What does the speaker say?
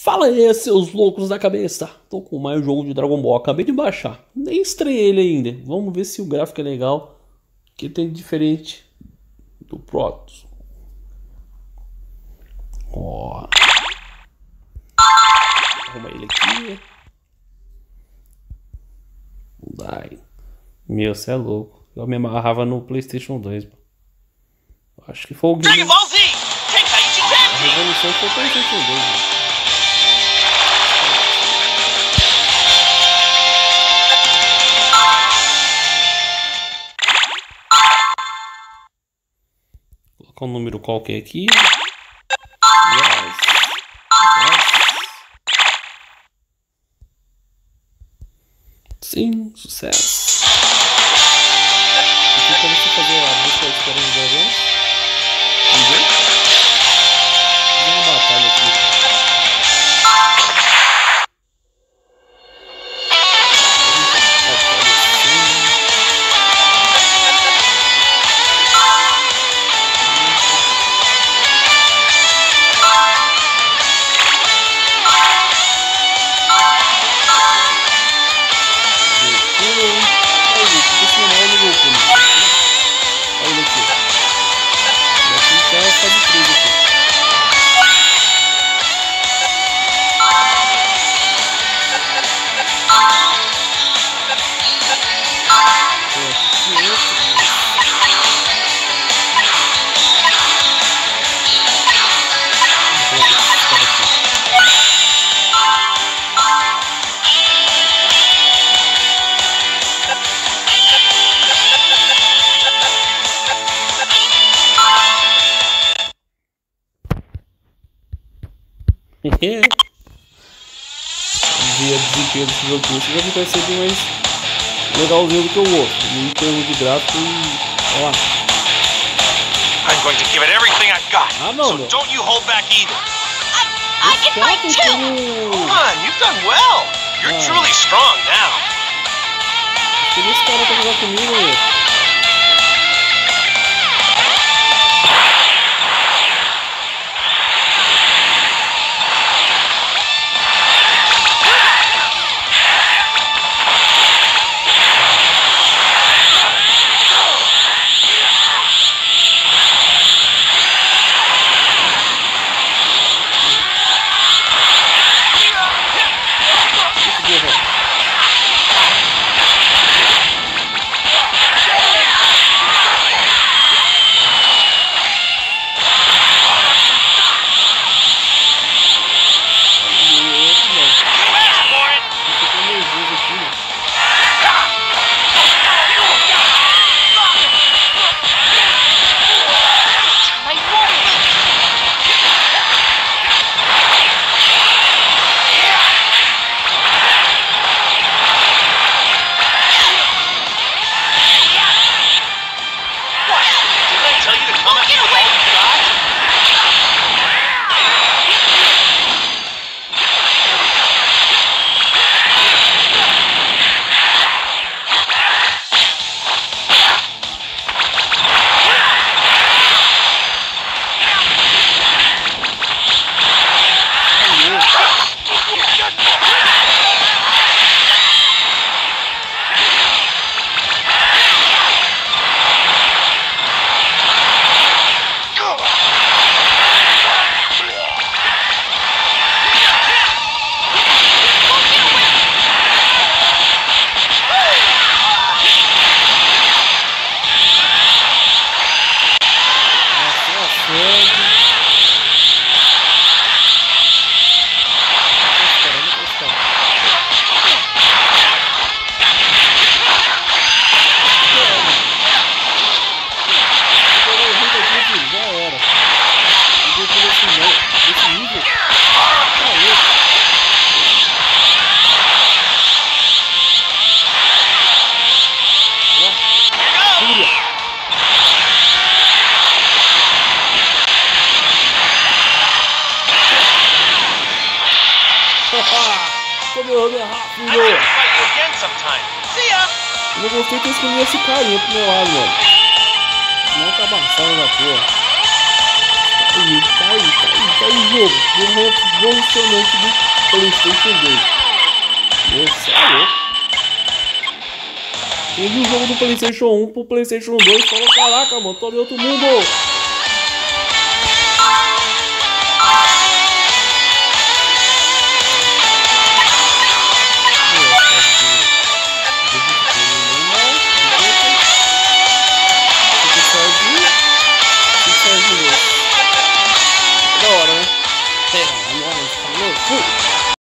Fala aí, seus loucos da cabeça. Tô com mais um jogo de Dragon Ball. Acabei de baixar. Nem estreiei ele ainda. Vamos ver se o gráfico é legal. O que tem de diferente do Protoss. Ó. Arruma ele aqui. Dai. Meu, cê é louco. Eu me amarrava no PlayStation 2. Acho que foi o game. A revolução foi o PlayStation 2. Colocar um número qualquer aqui. Yes. Sim, sucesso. Aqui como você fazer a busca de diferentes dragões. Entendeu? Tem uma batalha aqui. Ver o desempenho desse jogo aqui. Esse jogo vai ser bem mais legalzinho do que o outro, em termos de gráfico e... Olha lá. I'm going to give it everything I've got. Ah, não, so don't you hold back either. I can fight too. Come on, you've done well. You're truly strong now. Esse cara pra jogar comigo, meu. Como eu me rápido! Eu não gostei de ter escolhido esse carinha pro meu lado, mano. Não tá avançando da porra. Tá aí o jogo. Jogo revolucionante do PlayStation 2. Nossa, é louco. Quem viu o jogo do PlayStation 1 pro PlayStation 2 falou: caraca, mano, tô em outro mundo.